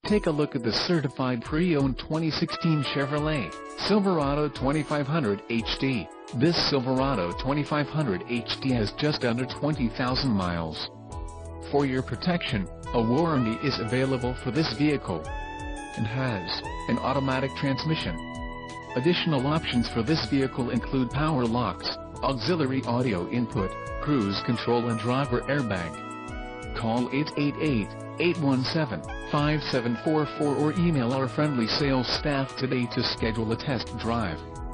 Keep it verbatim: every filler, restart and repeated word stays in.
Take a look at the certified pre-owned twenty sixteen Chevrolet Silverado twenty-five hundred H D. This Silverado twenty-five hundred H D has just under twenty thousand miles. For your protection, a warranty is available for this vehicle and has an automatic transmission. Additional options for this vehicle include power locks, auxiliary audio input, cruise control and driver airbag. Call eight eight eight, eight one seven, five seven four four or email our friendly sales staff today to schedule a test drive.